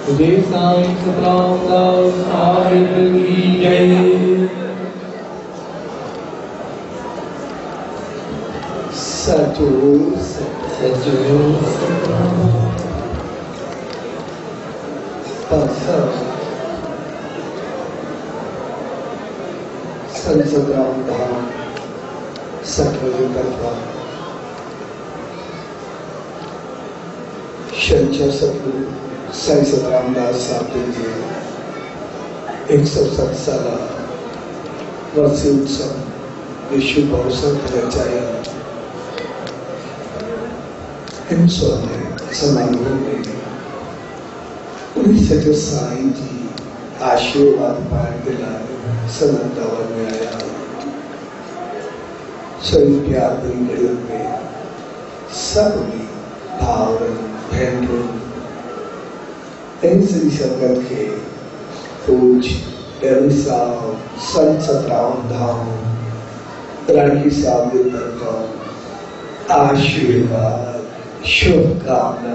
जय साईं सतरामदास साहिब की जय। सचो सचो संसद रामधाम सतवजे करवा शंकर सतगुरु साईं सतरामदास साहब जी 107 साला वर्षी उत्सव विश्व अवसर रचाया हिंसों ने समारोह में उन्हीं सचो साईं जी आशीर्वाद पाने के लिए सनंदावर में आया। सभी प्यार भरी घड़ी में सब भाव बहनों ऐसी संगत के पूज डेवी साहब संत सतरामधाम रानी साहब के तरफ आशीर्वाद शुभकामना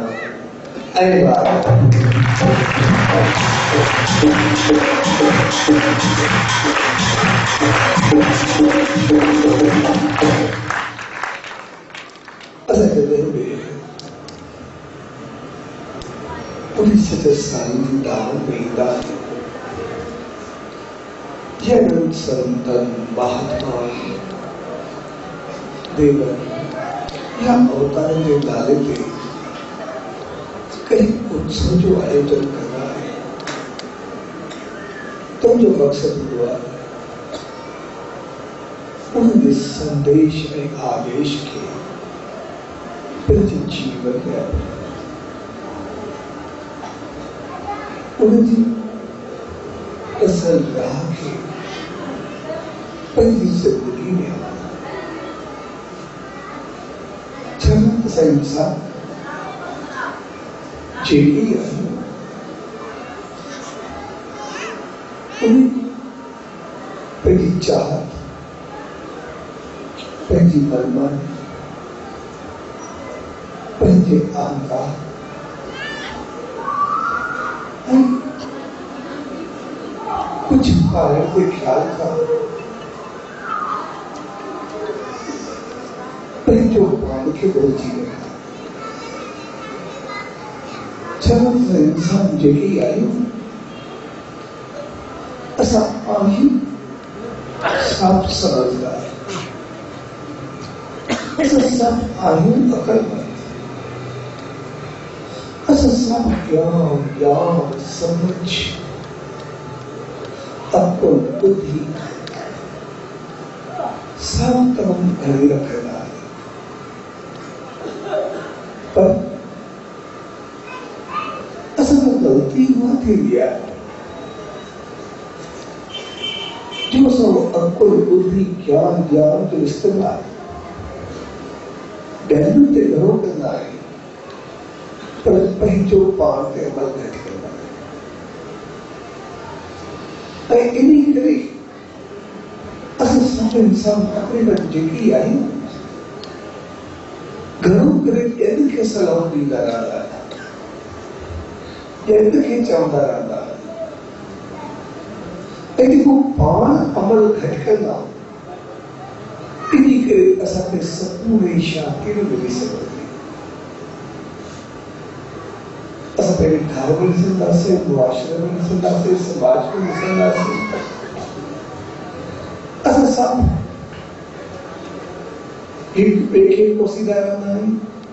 संतन महात्मा देवन या अवतार के डाले थे कई उत्सव जो आयोजन करना है तो जो मकसद हुआ उनके संदेश में आदेश के प्रति जीवन में उनकी असल राह के पहली जिंदगी में जन्म से इंसान जेली आई उन्हें पहली चाहत पहली मनमानी पहले अहंकार कुछ कारण के ख्याल था जो बाल के बोल जीवन जब इंसान जगी आयु ऐसा आयु सब समझदार ऐसा सब आयु अकलमंद ऐसा सब ज्ञान समझ आपको बुद्धि सब काम घरे रखेगा पर असल में गलती हुआ थी लिया जो सब अक्ल बुद्धि ज्ञान के इस्तेमाल डैनू के घरों करना है पर पहचो पार के अमल नहीं करना है इन्हीं करी असल सब इंसान अपने बच्चे की आई घरों के के सलाम भी लगा रहा के चाहता रहता को पान अमल घटकना इन्हीं के असर पूरे शांति में मिली सकती असर घर में जिंदा से मुआशरे में जिंदा से समाज में जिंदा से असर सब एक बेखे को सीधा रहना है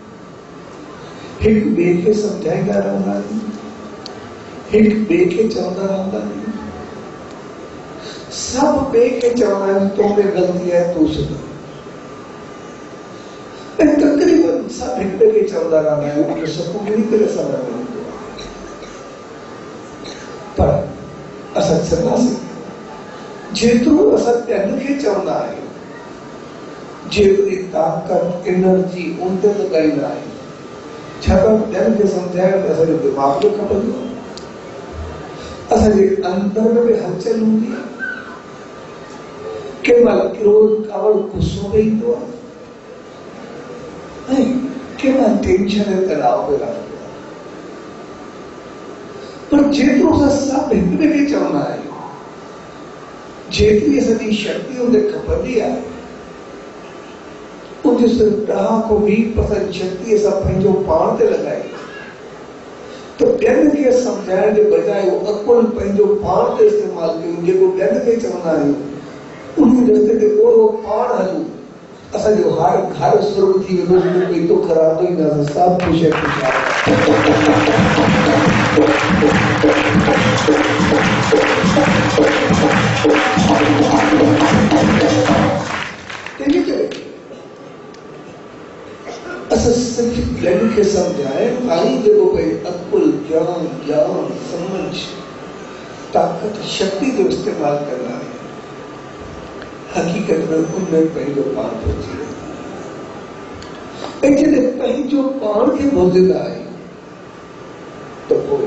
एक बेखे समझाएगा रहना है एक बेखे चलता रहना है सब बेखे चलना है तुमने गलती है तो सुनो तकरीबन सब एक बेखे चलता रहना है उनके सबको नहीं करे समय में पर असत चलना से जेतु असत्य लिखे चलना है जेतरी ताकत एनर्जी उनते लगाई ना है छापा ध्यान के समझाया असल दिमाग में खपत हो असल अंदर में भी हलचल होती है केवल क्रोध कावल गुस्सों में ही तो नहीं केवल टेंशन है तनाव में रहा पर जेतिरो असां सभु हिक ॿिए खे चवंदा आहियूं, जेतिरी असांजी शक्ति उनते खपंदी आहे, उनजो सिर्फ़ु 10% शक्ति असां पंहिंजो पाण ते लॻाई तो ॿियनि खे सम्झाइण जे बजाए उहो अकुल पंहिंजो पाण ते इस्तेमालु कयूं, जेको ॿियनि खे चवंदा आहियूं उन रस्ते ते ओड़ो पाण हलूं, असांजो हर घर सुर्ग थी वेंदो, कोई दुख रांदो ई न, सभु ख़ुशि ख़ुशहाल। तंहिंजे करे असां सिर्फ़ ॿियनि खे सम्झाइण ऐं जेको भई अकुल ज्ञान ज्ञान समझ ताक़त शक्ति जो इस्तेमालु कंदा आहियूं, हक़ीक़त में उनमें पंहिंजो पाण पहुची वेंदो आहे। ऐं जॾहिं पंहिंजो पाण खे भुलजंदा आहियूं त पोइ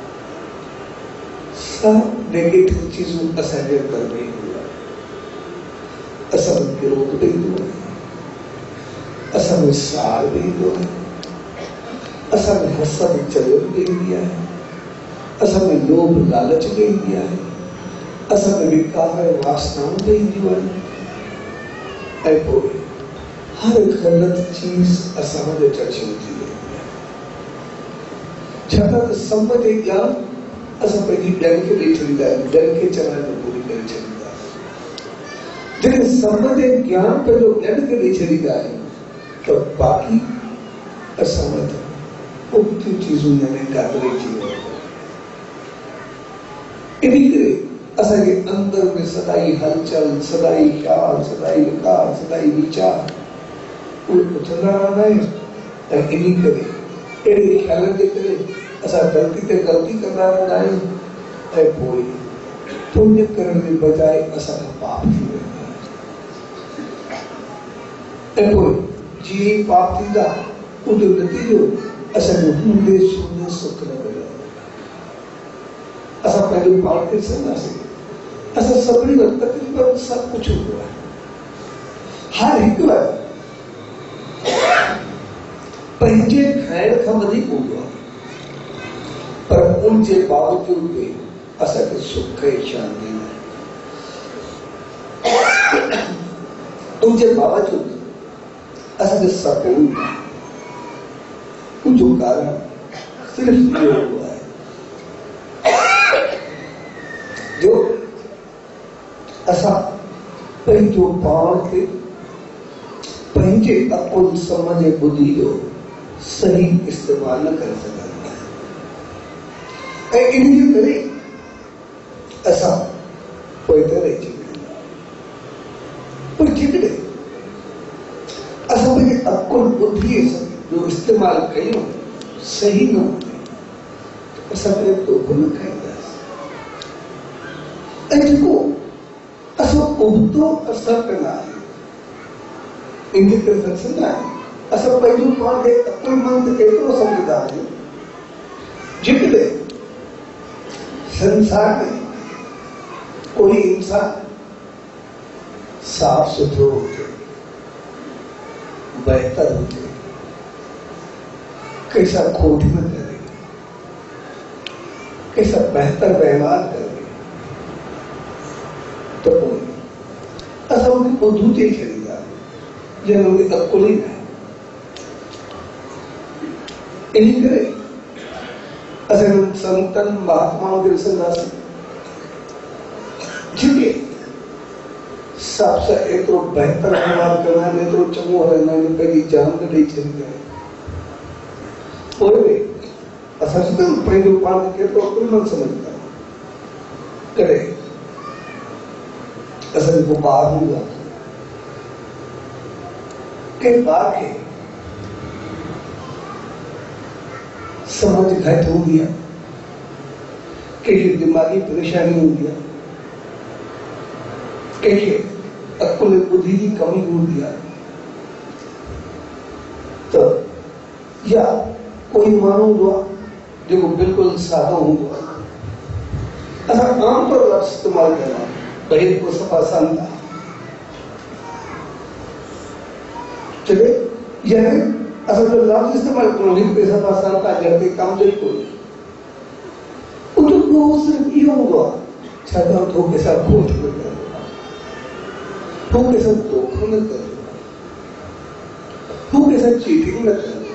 सभु नेगेटिव चीज़ूं असांजे अंदर में ईंदियूं आहिनि, असां में क्रोध बि ईंदो आहे, असां में साड़ बि ईंदो आहे, असां में हसद चढ़ियल बि ईंदी आहे, असां में लोभ लालच बि ईंदी आहे, असां में विकार वासनाऊं बि ईंदियूं आहिनि। ऐं पोइ हर ग़लति चीज़ असां वटि चर्चियूं थी वेंदी आहे, छाकाणि त सम्म जे ज्ञान असां पंहिंजी ॿियनि खे ॾेई छॾींदा आहियूं, ॿियनि खे चवण जो पूरी करे छॾींदा आहियूं। जॾहिं सम्म जे ज्ञान पंहिंजो ॿियनि खे ॾेई छॾींदा आहियूं तो बाक़ी असां वटि उबतियूं चीज़ूं यानी गादरे थी वेंदियूं। इन करे असांजे अंदर में सदाई हलचल, सदाई ख़्याल, सदाई विकार, सदाई वीचार उहे उथंदा रहंदा आहिनि। ऐं इन करे अहिड़े ख़्यालनि जे करे असां ग़लती ते ग़लती कंदा रहंदा आहियूं ऐं पोइ पुण्य करण जे बजाए असांजा पाप थी वेंदा आहिनि। ऐं पोइ जीअं ई पाप थींदा उनजो नतीजो असांजो हूंदे सूंदे सुख न मिलंदो। असां पंहिंजो पाण खे ॾिसंदासीं, असां सभिनी वटि तक़रीबन सभु कुझु हूंदो आहे, हर हिकु वटि पंहिंजे खाइण खां वधीक हूंदो आहे, पर उनजे बावजूद बि असांखे सुख ऐं शांती न आहे। उनजे बावजूद असांखे सकून न आहे। उनजो कारण सिर्फ़ इहो आहे जो असां पंहिंजो पाण खे पंहिंजे अकुल समझ बुद्धि जो सही इस्तेमालु न करे सघंदा आहियूं। ऐं इन जे करे असां पोइ ते रहिजी वेंदा आहियूं। पर जेकॾहिं असां पंहिंजे अकुल बुद्धीअ जो इस्तेमालु कयूं सही न हूंदे त असां कॾहिं तोखो न खाईंदासीं। ऐं जेको असां उबतो असर कंदा आहियूं, इन जे करे सत्संग आहे असां पंहिंजो पाण खे अकुलमंद एतिरो सम्झंदा आहियूं जेकॾहिं संसार में कोई इंसान साफ सुथरो हुजे, बेहतर हुजे, कैसा खोट न करे, कैसा बेहतर व्यवहार करे, तो असां उनखे ॿुधू थी छॾींदा जंहिं उनखे अकुल ई न आहे। इन करे असां संतनि महात्माउनि खे ॾिसंदासीं जेके साफ़ सां एतिरो बहितर व्यवहार कंदा आहिनि, एतिरो चङो हलंदा आहिनि, पंहिंजी जान ॾेई छॾींदा आहिनि। पोइ बि असां पंहिंजो पाण खे केतिरो अकुलमंद समझंदा आहियूं। कॾहिं असां जेको ॿार हूंदो आहे, कंहिं ॿार खे समझ घटि हूंदी आहे, कंहिंखे दिमाग़ी परेशानी हूंदी आहे, कंहिंखे अकुल बुद्धि जी कमी हूंदी आहे, त या कोई माण्हू हूंदो आहे जेको बिल्कुलु सादो हूंदो आहे। असां आमतौर लफ़्ज़ इस्तेमालु कंदा आहियूं, भई को सफ़ा संत आहे, चले यानी असां जो लफ़्ज़ इस्तेमालु करूं, हिकु सफ़ा संत आहे जंहिंखे कम जो कोई उन उहो सिर्फ़ु इहो हूंदो आहे, छाकाणि तो कंहिंसां खोट न कंदो आहे, तो कंहिंसां धोखो न कंदो आहे, तो कंहिंसां चीटिंग न कंदो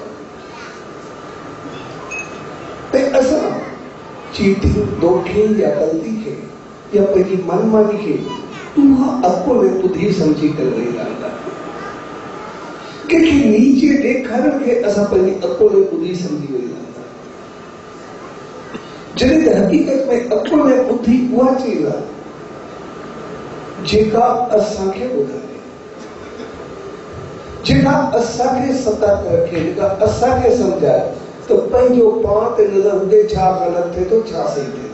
आहे। त असां चीटिंग, धोखे या ग़लती खे या पंहिंजी मनमानी खे उहा अकुल ऐं ॿुधी सम्झी करे रही रहंदा आहियूं। कंहिंखे नीचे ॾेखारण खे असां पंहिंजी अकुल ऐं ॿुधी सम्झी वेही रहंदा आहियूं, जॾहिं त हक़ीक़त में अकुल ऐं ॿुधी उहा चीज़ आहे जेका असांखे ॿुधाए, जेका असांखे सतर्क रखे, जेका असांखे सम्झाए त पंहिंजो पाण ते नज़र हुजे, छा ग़लति थिए थो, छा सही थिए थो।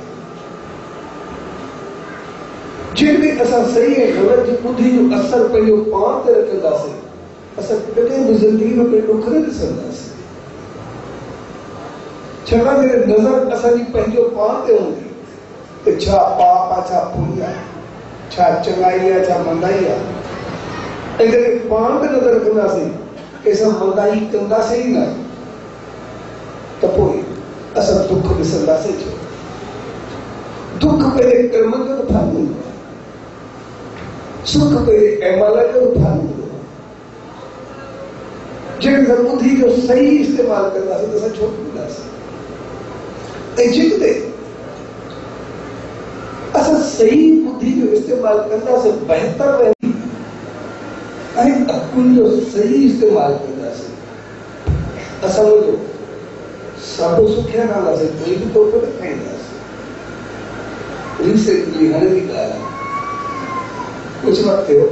जेकॾहिं असां सही ऐं ग़लति जी ॿुधी जो असर पंहिंजो पाण ते रखंदासीं, असां कॾहिं बि ज़िंदगी में पंहिंजो ॾुख न ॾिसंदासीं। छाकाणि जॾहिं नज़र असांजी पंहिंजो पाण ते हूंदी त छा पाप आहे, छा पुण्य आहे, छा चङाई आहे, छा मंदाई आहे। ऐं जॾहिं पाण ते नज़र रखंदासीं, कंहिंसां मंदाई कंदासीं ई न, त पोइ असां दुख ॾिसंदासीं। छो? दुख पंहिंजे कर्मनि जो त फल हूंदो आहे, सुख पंहिंजे अमल जो फल हूंदो आहे। जेकॾहिं असां ॿुधी जो सही इस्तेमालु कंदासीं त असां छो कंदासीं। ऐं जेकॾहिं असां सही ॿुधी जो इस्तेमालु कंदासीं बहितर रहंदी, ऐं अकुल जो सही इस्तेमालु कंदासीं, असां उहो सभु सुखिया रहंदासीं, कोई बि तोड़ न खाईंदासीं। रिसेंटली हाणे जी ॻाल्हि आहे, कुझु वक़्तु थियो,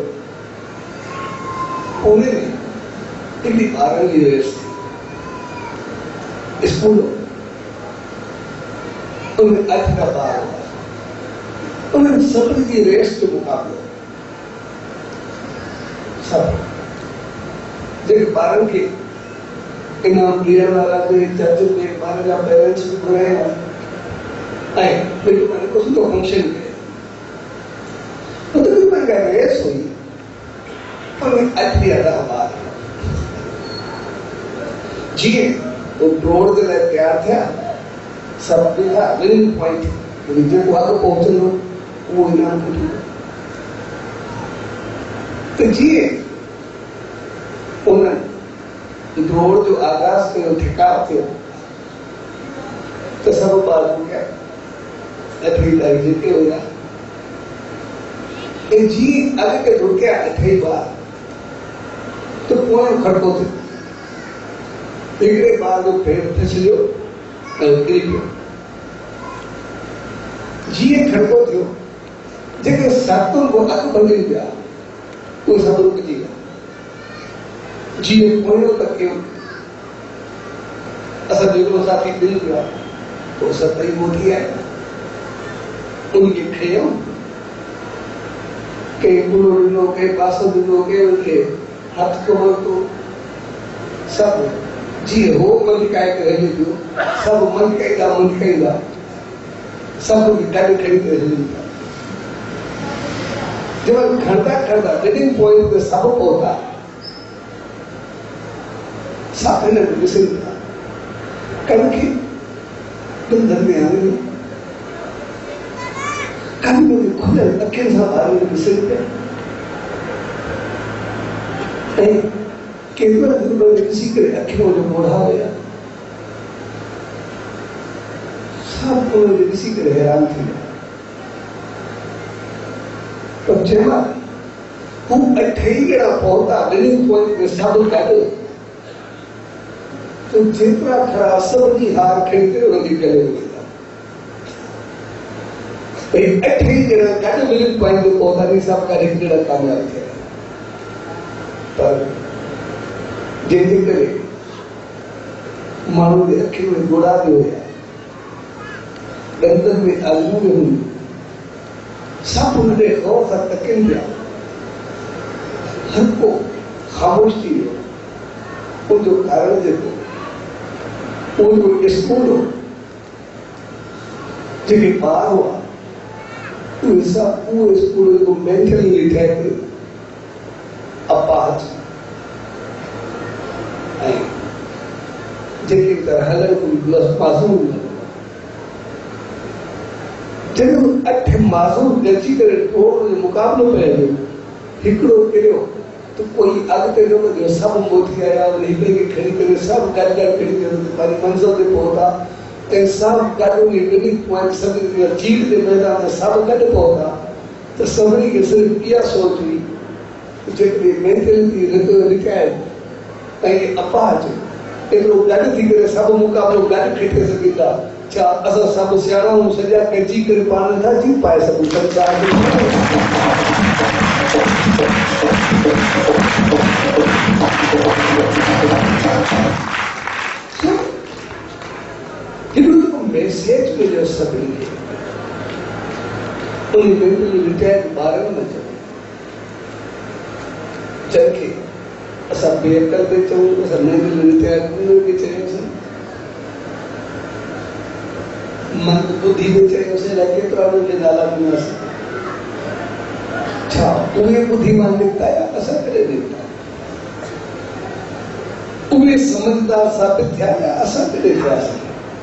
पुणे में हिकिड़ी ॿारनि जी रेस थी, स्कूल उनमें 8 ॿार हुआ, उन्हनि सभिनी जी रेस जो मुक़ाबिलो, सभु जेके ॿारनि खे इनाम ॾियण वारा बि, जज बि, ॿार जा पेरेंट्स बि घुराया, ऐं कुझु सुठो फंक्शन कयो। तकरीबन का रेस हुई, उनमें 8 ॿार जीअं वो दौड़ जे लाइ तयारु थिया, सभु ॾिठा विनिंग पॉइंट, जेको अॻु पहुचंदो उहो इनाम वठंदो। त जीअं उन्हनि दौड़ जो आगाज़ कयो, ठिकाउ थियो, त सभु ॿार रुकिया, 8 तारीख़ जेके हुया, ऐं जीअं अॻिते रुकिया 8 ॿार, त पोयों खड़को थियो, हिकिड़े ॿार जो पेर फिसलियो ऐं किरी पियो। जीअं खड़को थियो, जेके सातुनि खां अॻु भॼनि पिया, उहे सभु रुकिजी विया। जीअं पोयों तकियो, असांजो हिकिड़ो साथी दिलि पियो आहे, पोइ सभई मोटी आया, उनखे खयो, कंहिं गुलो ॾिनो, कंहिं पासो ॾिनो, कंहिं उनखे हथु को वरितो, सभु जीअं हो मंदिकाए करे हली पियो, सभु मंदिकाईंदा, सभु गॾु खणी करे हली पिया। जब खणंदा विनिंग पॉइंट ते सभु पहुता, सभु हिन ॾिसनि पिया, कनखे दिलि में आणे, कन में खुलियल अखियुनि सां ॿारनि खे ॾिसनि पिया, ऐं केतिरा ॾिसी करे अखियूं जो मोढ़ा हुया, सभु उनखे ॾिसी करे हैरान थी विया। पर जंहिंमहिल हू 8 ॼणा पहुता विनिंग पॉइंट में सभु गॾु, तो जेतिरा खरा सभिनी हार खणी करे उनखे गले में विधा। 8 ॼणा गॾु विनिंग पॉइंट ते पहुता, सभु गॾु 1 ॼणा कामयाब थिया। पर जंहिंजे करे माण्हू जे अखियुनि में गोड़ा बि हुया, ॾंदनि में आज़ू बि हुयूं, सभु हुनजे ख़ौफ़ सां तकनि पिया, हर को ख़ामोश थी वियो। उनजो कारण जेको उनजो स्कूल हो, जेके ॿार हुआ, उहे सभु उहो स्कूल जेको मेंटली ठहे अपाहज, ऐं जेके तरह हलण कोई मासूम न, जॾहिं अठ माज़ूर गॾिजी करे थोरो मुक़ाबिलो कयो हिकिड़ो किरियो तो कोई अॻिते न वधियो सभु मोटी आया हिकिड़े खे खणी करे सभु गॾु खणी करे पंहिंजी मंज़िल ते पहुता ऐं सभु गॾु मिली सभिनी जीत जे मैदान ते सभु गॾु पहुता त सभिनी खे सिर्फ़ु इहा सोच हुई जेकॾहिं मेंटेलिटी रिकायत ऐं अपाज एतिरो गॾु थी करे सभु मुक़ाबिलो गॾु खटे सघंदा छा असां सभु सियाणा सॼा गॾिजी करे पाण नथा जीत पाए सघूं संसार में हिकिड़ो मैसेज मिलियो सभिनी खे उन मेंटली रिटायर्ड ॿारनि न चयो जंहिंखे असां बेअकल पे चऊं असां मेंटली रिटायर्ड उनखे चयोसीं मन बुद्धि में चयोसीं अलाए केतिरा उनखे नाला ॾिनासीं छा उहे बुद्धिमान निकिता या असां कॾहिं निकिता उहे समझदार साबित थिया या असां कॾहिं थियासीं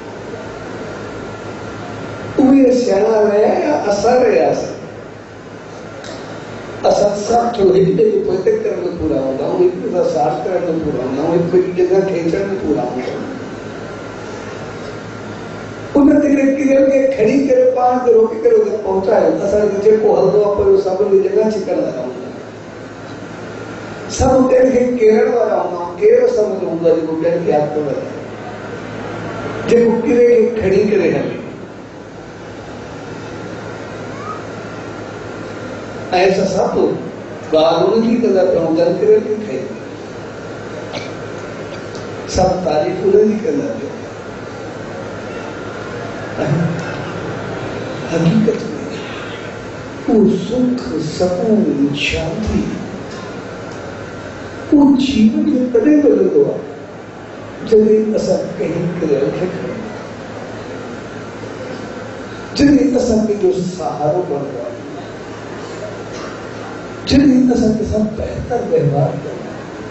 उहे सियाणा रहिया या असां रहियासीं असां सभु जो हिकु ॿिए खे प्रोटेक्ट करण में पूरा हूंदा आहियूं हिकु ॿिए सां साथ करण में पूरा हूंदा आहियूं हिकु ॿिए जी जॻह खेचण में पूरा हूंदा आहियूं उन ते किरियल खे खणी करे पाण खे रोके करे उते पहुचायो असांखे जेको हलंदो आहे पोइ सभिनी जॻह छिकण वारा हूंदा आहिनि सभु कंहिंखे केरण वारा हूंदा आहियूं केरु समझ हूंदो आहे जेको कंहिंखे अॻिते वधाए जेको किरे खे खणी करे हले ऐं असां सभु ॻाल्हि उनजी कंदा पियूं गॾु करे खणी सभु तारीफ़ उनजी कंदा पियूं हकीकत में वो सुख सकून शांति वो जीवन में कॾहिं मिलंदो आहे जॾहिं असां कंहिं किरियल खे खणूं जॾहिं असां पंहिंजो सहारो बणंदो आहे जॾहिं असां कंहिंसां बहितर व्यवहार कयूं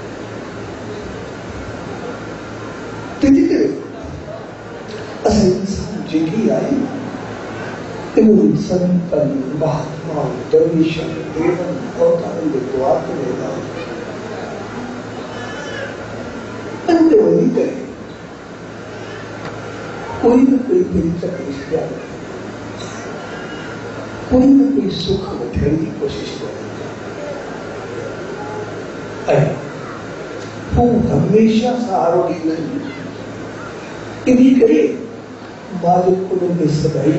तंहिंजे करे असां इंसान जेकी आहे इन्हनि संतनि महात्माउनि दरवेशनि देवनि अवतारनि जे द्वार ते वेंदा आहियूं अंदरि वञी करे कोई न कोई पंहिंजी तकलीफ़ ॼाणे कोई न कोई सुख वठण जी कोशिश करे ऐं हू हमेशह सहारो ॾींदा आहिनि इन करे मालिक उनखे सदाई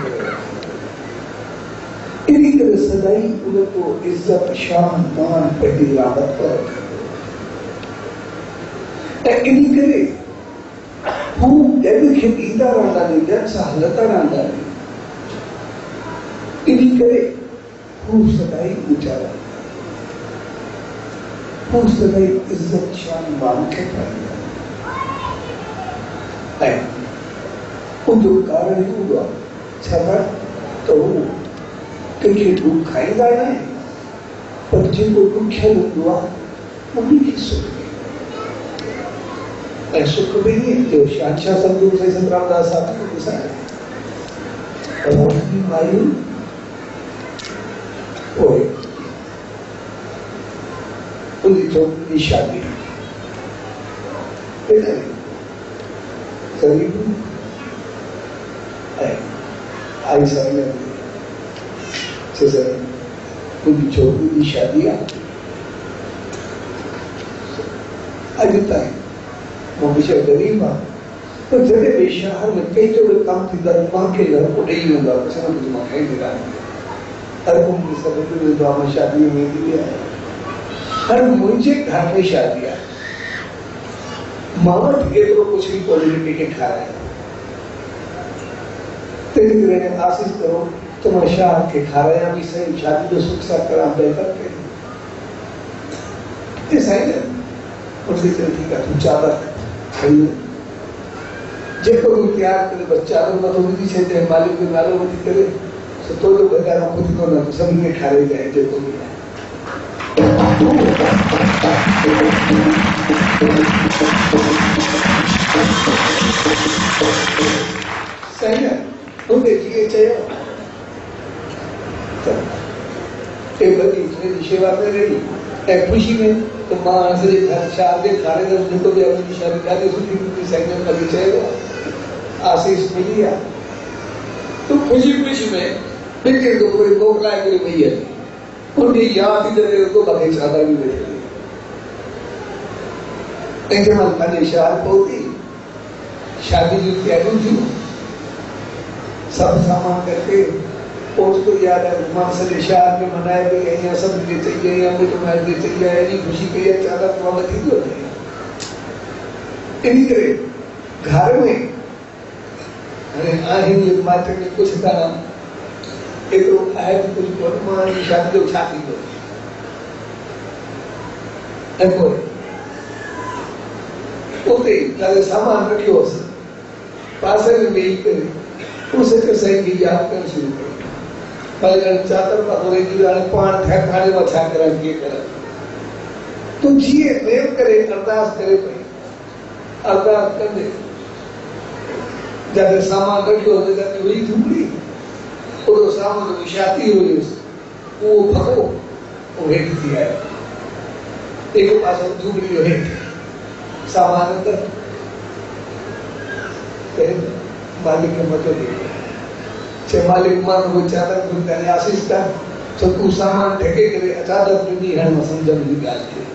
इन करे सदाई उनको इज्जत शान मान पंहिंजी राहत पर ऐं इन करे हू ॾेढ खे ॾींदा रहंदा आहिनि ॾेढ सां हलंदा रहंदा आहिनि इन करे हू सदाई ऊंचा रहंदा हू सदाई इज्जत शान मान खे पाईंदा ऐं उनजो कारण हूंदो आहे छाकाणि त हू कंहिंखे दुख खाईंदा न आहिनि पर जेको ॾुखियल हूंदो आहे उनखे सुख ॾींदा ऐं सुख बि जो शहंशाह सतगुरु साईं सतरामदास साहिब खे ॾिसाए मायूं पोइ उनजी छोकिरी जी शादी ग़रीब आई साईं उनकी छोकिरी जी शादी आहे अॼु ताईं हमेशह ग़रीब आहे पर जॾहिं बि शहर में कंहिंजो बि कमु थींदो आहे मूंखे लड़को ॾेई वेंदो आहे कुझु न कुझु मां खणी ॾींदा हर को मूंखे सभु वेंदो आहे मां शादीअ में वेंदी आहियां हर मुंहिंजे घर में शादी आहे मां वटि एतिरो कुझु बि कोन्हे कंहिंखे खारायां तंहिं करे आसीस करो त मां शाह खे खारायां बि सही शादी जो सुख सां करां बहितर कयूं साईं उनखे चयो ठीकु आहे तूं चादर खणी जेको बि तयारु करे बसि चादर मथो विझी छॾिजे मालिक जो नालो वठी करे सुठो जो बज़ारो खुदि कोन सभिनी खे खाराए जाए जेको बि आहे सही आहे उनखे जीअं चयो सेवा में रही ऐं ख़ुशी में तो मां असली घर शार के खाने दम जेको भी अपनी शादी ॾाढी सुठी थी साईं कभी चयो आशीष मिली आहे तो ख़ुशी ख़ुशी में बिल्कुल तो कोई मोकलाए करे वही है उनकी याद ही करे तो बाकी चादर भी बैठे ऐसे मन पंहिंजे शहर पहुती शादी की तैयारी थी सब सामान करके पोस्ट तो याद है मानसले शहर में मनाए गए यहाँ सब के चाहिए यहाँ मुझे मार के चाहिए यानी खुशी के लिए चादर तो थी तो इन्हीं करे घर में अरे आहिन ये मात्र में कुछ था एक तो आए तो कुछ वर्तमान की शादी तो छाती दो ऐको ओके ताले सामान रखियो पासे में बेई करे उसे के सही की याद कर शुरू कर पहले चादर पर हो रही वाले पान थे खाने में छा कर के कर तो जिए प्रेम करे अरदास करे पे अरदास कर दे जब सामान रखियो तो जब वही झुमड़ी और सामान तो शादी हुई वो भगो वो हेठ दिया है एक पास झुमड़ी है सामान अंदर मालिक के मत दे मालिक मान वो चादर खुलता है आशीष का तो तू सामान ढके करे चादर नहीं है ना समझ में गाल के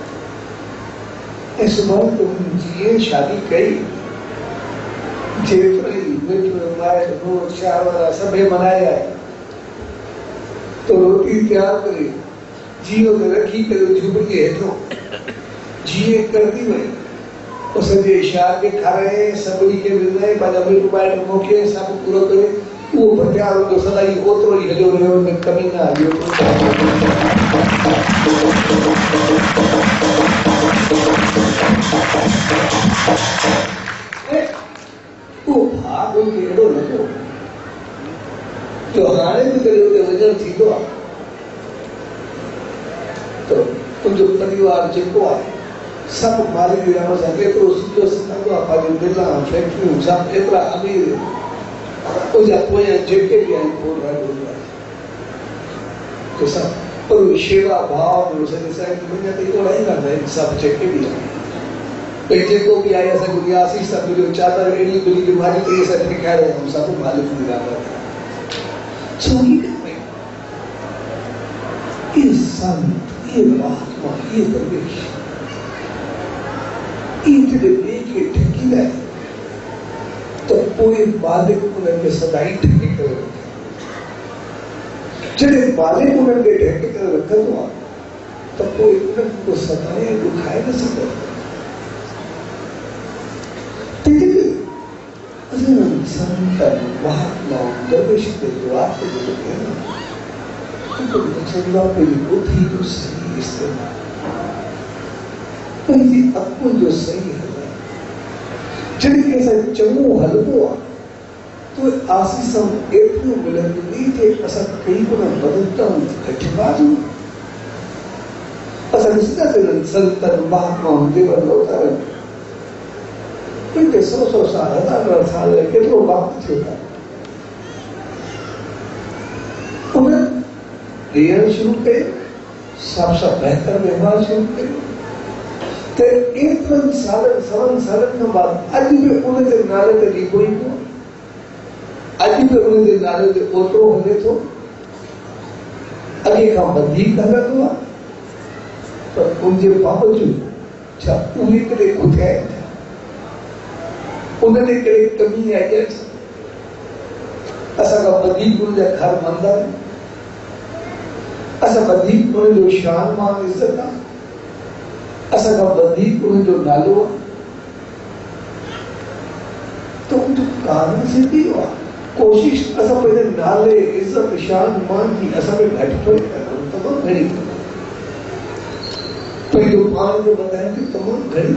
इस बार तुम जिए शादी कई जेतरी मित्र माए नो शावरा सभे मनाया तो रोटी तैयार करे जियो में रखी करे झुमड़ी हेठो जिए कर दी वही उस जे इशार के खा रहे सबड़ी के विनय बाजाबी रुपए मौके सब पूरा करे वो प्रत्यार तो सदाई ओतरो ही हलो रहे में कमी ना आयो वो भाग के एडो लगो तो हाने भी करे उते वजन थी तो उन जो परिवार जेको आहे सब मालिक विराम संगे तो सुठो संगो पाजे बिरला फैक्ट्री सब एतरा अमीर ओ जा कोई जेके भी आई बोल रहा तो सब पर सेवा भाव और संसार की दुनिया तो तो नहीं करना है सब जेके भी पेजे को भी आया सब दुनिया आशीष सब जो चादर एडी बिली की भारी के सब दिखा रहे हम सब मालिक विराम सुनी में इस संत ये महात्मा ये दरवेश इतने लेके ठकीला तो कोई मालिक उनके सदाई ठकी कर जड़े मालिक उनके ठकी कर रखा तो कोई उनको सदाई दुखाए न सके संत महात्मा दरवेश के दुआ से जो है ना तो चलवा पे बहुत ही तो सही इस्तेमाल पहली अक्को जो सही है जब कैसा चमो हलवो तो आशीष हम एतरो मिलन नहीं थे असा कई गुना बदलता हूँ घटबाजू असा निश्चित से संतन महात्मा देवर होता है इनके 100 साल 1000 साल कितनो वक्त होता उन्हें रियल शुरू करे सबसे बेहतर व्यवहार शुरू करे ते एतरन सालन के बाद अज भी उनके नाले ते लिखोई को अज भी उनके नाले ते ओतरो हले तो अगे का बंदी कर दो पर उनके बावजूद छा उन्हीं के उठे उन्होंने के कमी है कि असा का बंदी उनके घर मंदा असा बंदी उन जो शान मान इज्जत ना असा का बंदी उन जो नालो तो कारण से भी हुआ कोशिश असा पहले नाले इज्जत शान मान की असा में घट पे तमाम घड़ी तो जो पान जो बताया कि तमाम घड़ी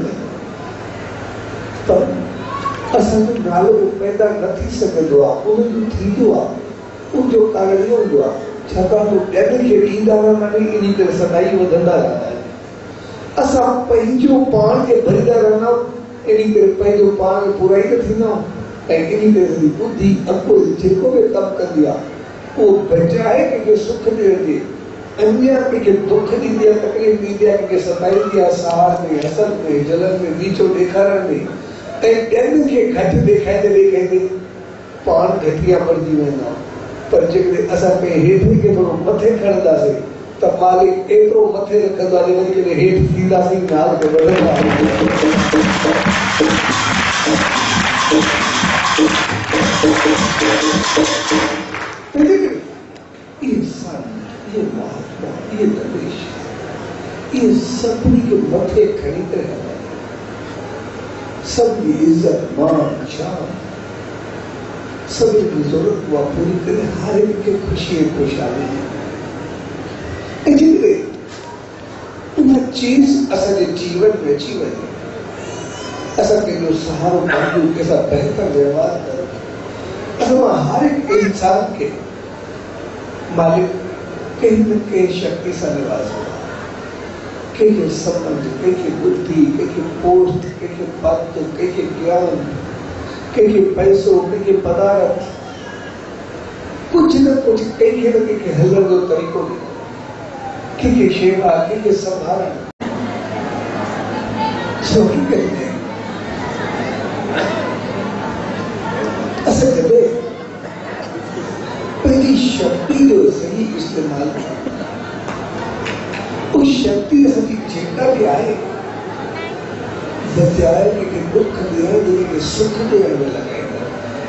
पर असा में नालो पैदा न थी सघंदो आहे उन जो थींदो आहे उन जो कारण इहो हूंदो आहे छाकाणि तो ॾियण खे ॾींदा रहंदा आहिनि इन करे सदाई वधंदा रहंदा आहिनि असां पंहिंजो पाण खे भरींदा रहंदा आहियूं इन करे पंहिंजो पाण पूरा ई न थींदा ऐं इन करे बुद्धि अकुल जेको बि कमु कंदी आहे उहो बचाए कंहिंखे सुख ॾियण जे अन्य के दुख दी दिया, तकलीफ दी दिया, के सताई दिया, सहार में, हसन में, जलन में, नीचो देखारण में, टेन के घट देखाए दे पान घटिया पड़जी वेंदा। पर जेकॾहिं असां पे हेठि खे थोरो मथे खणंदासीं त मालिक एतिरो मथे रखंदो आहे जॾहिं के हेठि थींदासीं नाल ते वधंदासीं। ये सन, ये महात्मा, ये नरेश, ये सभिनी खे मथे खणी करे सभी इज्जत मान शान सभी की जरूरत वो पूरी करे, हर एक के खुशी खुशहाली उन चीज असांजे जीवन में अची वञे, असां पंहिंजो सहारो बणिजूं, कंहिंसां बहितर व्यवहार करूं। असां हर एक इंसान के मालिक कहीं न कहीं शक्ति से नवाजो, कहीं संबंध, कहीं बुद्धि, कहीं पोस्ट, कहीं पद, कहीं ज्ञान, कहीं पैसों, कहीं पदार्थ, कुछ न कुछ कहीं न कहीं हलण जो तरीको ॾिनो, कहीं शेवा, कहीं संभारण। हकीकत में असां जॾहिं पंहिंजी शक्ति जो सही इस्तेमाल उस शक्ति असांजी जेका भी आहे बजाए के दुख ॾियण के सुख ॾियण में लॻाईंदा,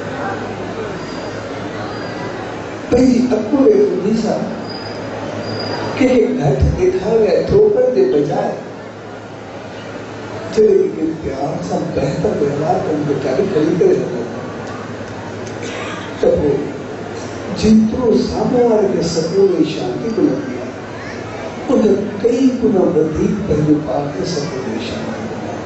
पंहिंजी अकुल ऐं बुद्धि सां कंहिंखे घटि ॾेखारण या थोपण जे बजाए जॾहिं के प्यार सां बहितर व्यवहार कनि काॾे खणी करे हलंदा त पोइ जेतिरो साम्हूं वारे खे सकून ऐं शांती मिलंदी आहे उन कई गुना वधीक पंहिंजो पाण खे सकून ऐं शांती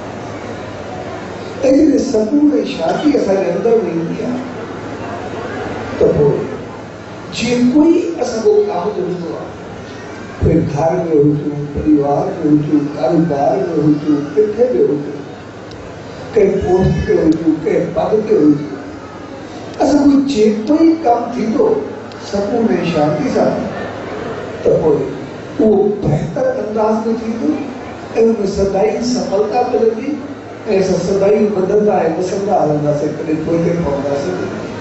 ऐं जॾहिं सकून ऐं शांती असांजे अंदरि वेंदी आहे त पोइ जेको ई असांजो काम हूंदो आहे, फिर घर में हुजूं, परिवार में हुजूं, कारोबार में हुजूं, किथे बि हुजूं, कंहिं पोस्ट ते हुजूं, कंहिं पद ते हुजूं, असांजो जेको ई कमु थींदो सकून ऐं शांति सां त पोइ उहो बहितर अंदाज़ में थींदो ऐं उन सदाई सफलता मिलंदी ऐं असां सदाई वधंदा ऐं वसंदा हलंदासीं, कॾहिं पोइ पवंदासीं।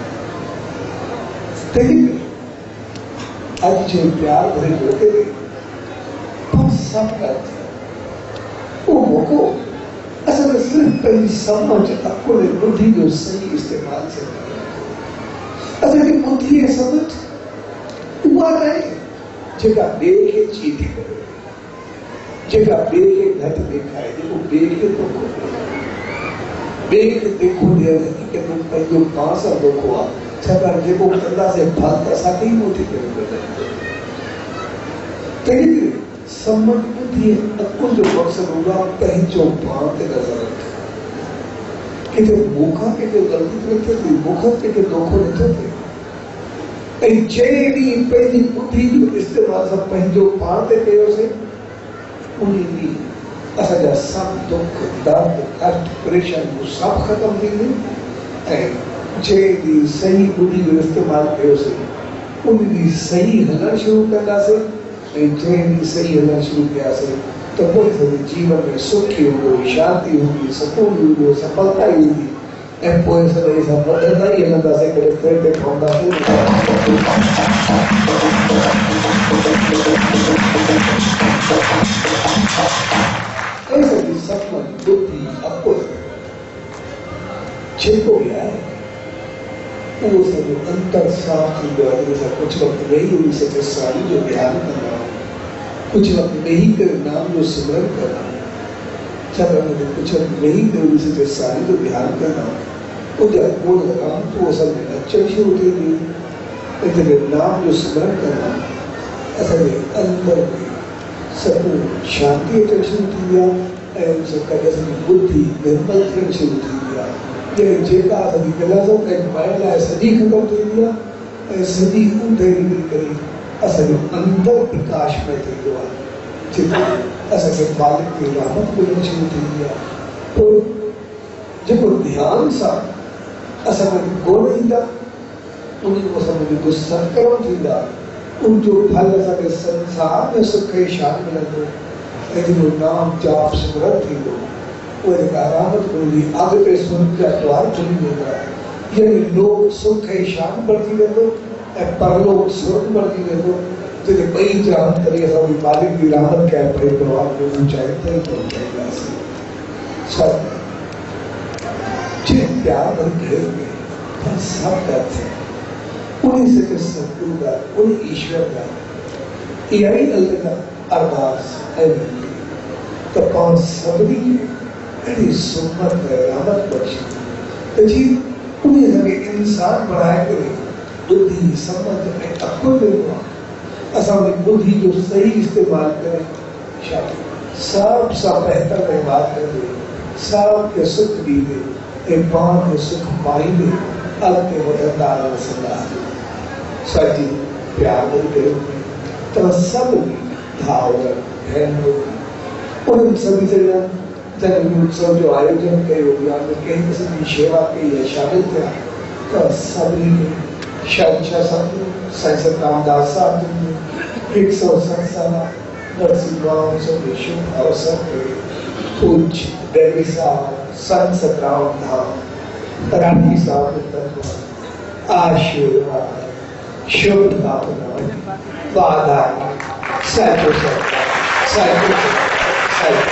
तंहिं अॼु जे प्यार भरे मौक़े ते सभु उहो मौक़ो असां सिर्फ़ु पंहिंजी समझ, अकुल ऐं बुद्धि जो सही इस्तेमाल सां असांजी बुद्धि ऐं समझ उहा आहे जेका ॿिए खे चीटी करे, जेका ॿिए खे घटि ॾेखारे, जेको ॿिए खे धोखो ॾिए, ॿिए खे देखो ॾियण हक़ीक़त पंहिंजो पाण सां धोखो आहे। छाकाणि जेको कंदासीं फल त असांखे ई मोटी करे मिलंदो। तंहिं करे समझ बुद्धि अकुल जो मक़सदु हूंदो आहे पंहिंजो पाण ते नज़र रखणु, किथे मूंखां कंहिंखे ग़लती नथी थिए, मूंखां कंहिंखे धोखो नथो थिए। ऐं जंहिं ॾींहुं पंहिंजी बुद्धि जो इस्तेमाल सां पंहिंजो पाण ते कयोसीं उन ॾींहुं असांजा सभु दुख, दर्द, कष्ट, परेशानियूं सभु ख़तमु थींदियूं। ऐं जंहिं ॾींहुं सही बुद्धि जो इस्तेमाल कयोसीं उन ॾींहुं सही हलणु शुरू कंदासीं ऐं जंहिं ॾींहुं सही हलणु शुरू कयासीं त पोइ असांजे जीवन में सुख हूंदो, शांती हूंदी, सुकून हूंदो, सफलता ई हूंदी ऐं पोइ सदाई सां वधंदा ई हलंदासीं, कॾहिं पेर ते पवंदासीं। ऐं सॼी समझ, बुद्धि, अकुल जेको बि आहे उहो सॼो अंतर साफ़ थींदो आहे। जॾहिं असां कुझु वक़्तु वेही उन सचे साईं जो ध्यानु कंदा आहियूं, कुझु वक़्तु वेही करे नाम जो सिमरन कंदा आहियूं, छाकाणि कुझु वक़्तु वेही करे उन सचे साईं जो ध्यानु कंदा आहियूं, उनजा गुण रामतूं असां में अचणु शुरू थींदियूं। ऐं जॾहिं नाम जो सिमरन कंदा आहियूं असांजे अंदरि में सकून, शांती अचणु शुरू थींदी आहे ऐं उन सां गॾु असांजी बुद्धि निर्मल थियणु शुरू थींदी आहे। जॾहिं जेका असांजी ग़लत ऐं माइल आहे सॼी ख़तमु थींदी आहे ऐं सॼी ऊंधे निकिरी करे असांजो अंदरि प्रकाशमय थींदो आहे, जिते असांखे मालिक जी रहमत मिलणु शुरू थींदी आहे। पोइ जेको ध्यान सां असां में गुण ईंदा उन जो असांजो जेको संकरण थींदा उनजो फल असांखे संसार में सुख ऐं शान मिलंदो ऐं जेको नाम जाप सिमरन थींदो उहे जेका रामत ॿोली अॻिते स्वर्ग जा द्वार खुली वेंदा यानी लोक सुख ऐं शान बणिजी वेंदो ऐं परलोक स्वर्ग बणिजी वेंदो जिते ॿई जान करे असां बि मालिक जी रहमत कया पई प्रभाव जो ऊंचाई ते पहुचाईंदासीं सब जिन प्यार और घेर में पर सब करते उन्हीं से सतगुरु का उन्हीं ईश्वर का यही अल्लाह का अरदास है तो कौन सबरी अड़ी सुमत रहमत बख्शी तो जी उन्हें हमें इंसान बनाए करे बुद्धि समझ में अकुल देना असां बुद्धि जो सही इस्तेमाल करें सब बेहतर में बात करें सब के सुख दीवे एक पान के सुख पाइबे अल्के वतनदार वसंदा साथी प्यार के तो सब भाव बहनों उन सभी जगह जन्म उत्सव जो आयोजन कयो या कहीं किस्म की सेवा कई है शामिल थे तो सभी शहंशाह साहब संसद रामदास साहब 167 साल नरसिंह राव शुभ अवसर पे पूज्य देवी साहब संत सतराम धाम राठी साहब आशीर्वाद शुभ भावना वादा साइको